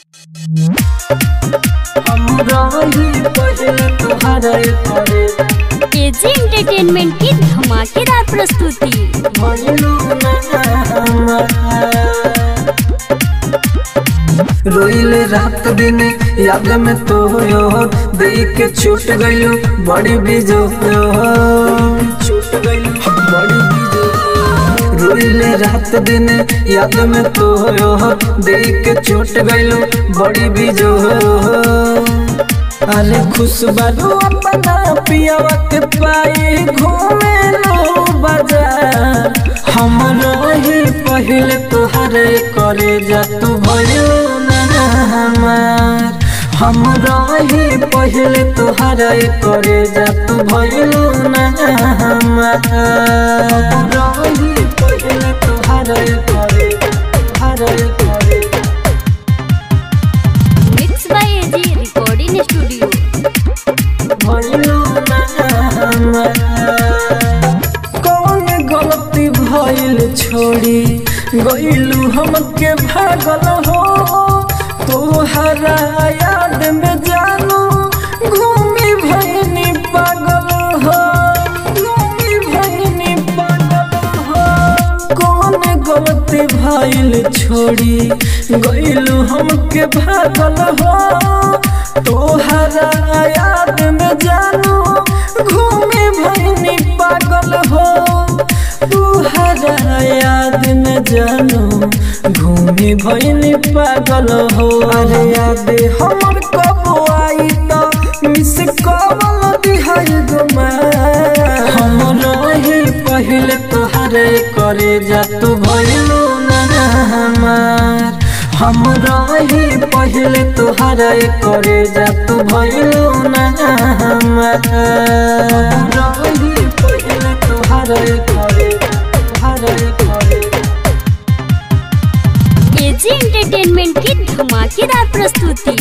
KG entertainment की धमाकेदार प्रस्तुति। रोइले रात दिन याद में तो देख के छूट गइलो बड़ी बीजो छूट गइलो बड़ी बीजो। रोइले रात दिन याद में तो देख के छूट गइलो बड़ी बीजो। अरे खुश बारू अपना पियावा के पाई घूमे लो बाजार। हम रही पहले तोहरे करे जा तू भयो हमार। हम रही पहले तोहरे करे जा तू भयो ना हमार। रही पहले तोहरे करे mix by AG recording studio. कौन गलती भइल छोड़ी गइलू हमके भागल हो। तोहरा याद में जानू घूमी भइनी पागल हो। घूमी भइनी पागल हो। कौन गलती भइल छोड़ी गइलू हमके भागल हो। तोहरा याद में जानू घूमी भइनी पागल हो। तोहरा याद में जानू घूमी भइनी पागल हो। अरे याद हमर कब आई तो मिस कॉल दिहाई गुमा। हम रही पहले तोहरे करे जा तू भयो ना हमार। हम रही पहले तोहरे करे जा तू भयो ना हमार। रही पहले तोहरे करे केजी एंटरटेनमेंट की धमाकेदार प्रस्तुति।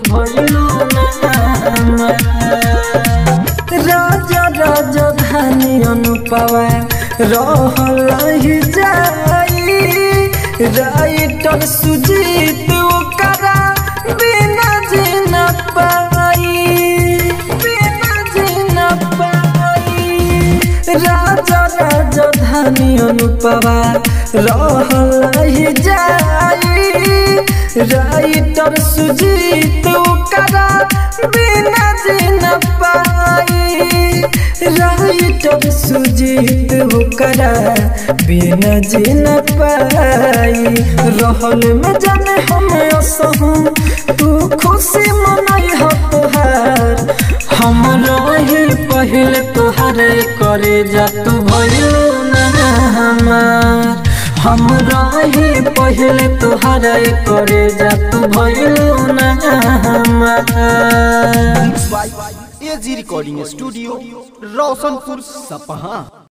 राजा राजधानी अनुपवा रहल ही जाई। राइटर सुजीत ओकरा बिना जीना पाई। बिना जीना पाई। राजा राजधानी अनुपवा रहल ही जाई। राइटर सुजीत ओकरा बिना जीना पाई। राइटर सुजीत ओकरा बिना जीना पाई। रहल में जाने हम असहू तू खुशी मनाई हो तोहार। हम रही पहले तोहरे करे जा तू भयो ना हमार। हम रही पहले तोहरे करे जा तू भयो ना हमार। एजी रिकॉर्डिंग स्टूडियो रोशनपुर सपहा।